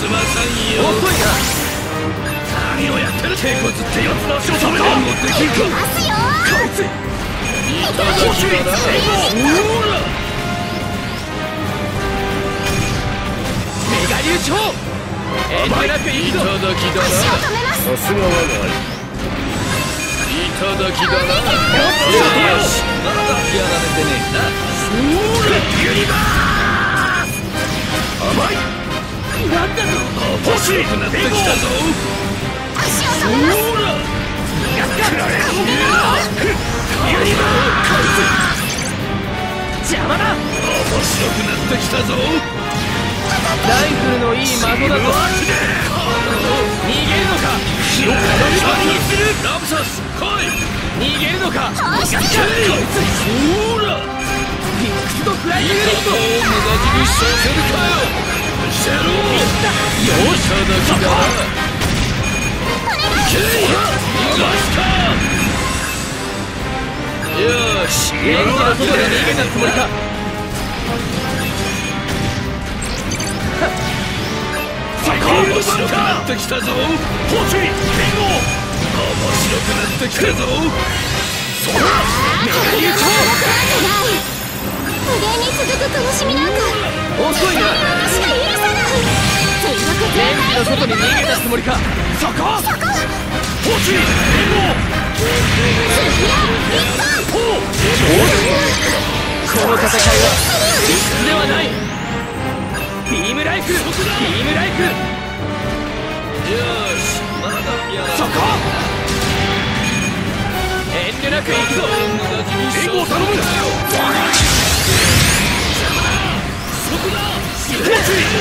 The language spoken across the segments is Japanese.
すまさんよ。遅いな。何をやってる。手こずってやつの足を止めろ。もできるか。こいついただきだな。ほらメガ流暢。遠慮なくいいぞ。いただきだな。さすが我が愛。いただきだな。よし、まだやられてねえな。ほらユニバース。甘い。なんだと。欲しくなってきたぞ。足を止めます。ほらやっかられ。ユニバース。邪魔だ。面白くなってきたぞ。ライフルのいい的だと。逃げるのか。火を塊にする。ラブサス来い。逃げるのか。こいつほらフィックスドフライングリッド。無駄死にさせるかよ。シェローよしだきだな。ケイ逃がしたよし。レンジの外で逃げたつもりか。面白くなってきたぞ。欲しい連合。面白くなってきたぞ。そらメガ流暢。 無限に続く苦しみなんか遅いな。 私が許さない。全力レンジの外に逃げたつもりか。そこ欲しい連合。 スフィア一本。 この戦いは理屈ではない。ビームライフル。ビームライフル。よしまだやら。そこ遠慮なく行くぞ。援護を頼む。そこだ。援護。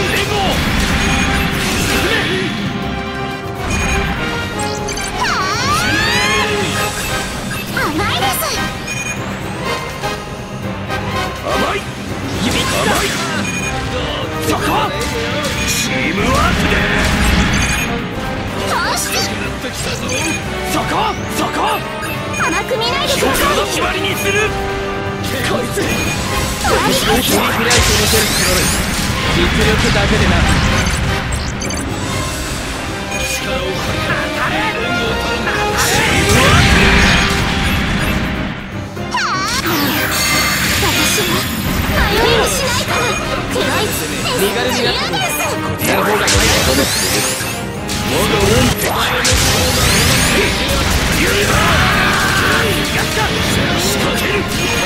甘いです。 甘い。甘い。そこチームワークでそこ甘く見ないでください。 の決まりにする。こいつ終わりです。 切り開いてみせるつもり。実力だけでな。力を当たれ。援護を頼む。チームワーク。 私は迷いもしないから。黒い身軽になってこちらの方が早いと思う。我が恩手前のユニバース。やった。仕掛ける。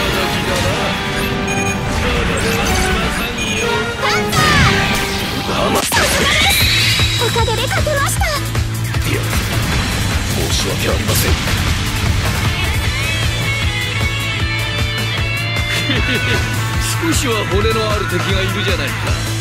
おかげで勝てました。 いや申し訳ありません。少しは骨のある敵がいるじゃないか。